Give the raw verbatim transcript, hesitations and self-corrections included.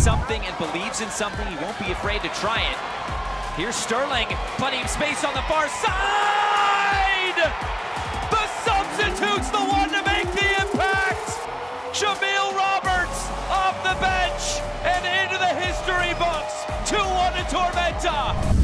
something and believes in something, he won't be afraid to try it. Here's Sterling, plenty of space on the far side! The substitute's the one to make the impact! Jamil Roberts off the bench and into the history books. two one to Tormenta.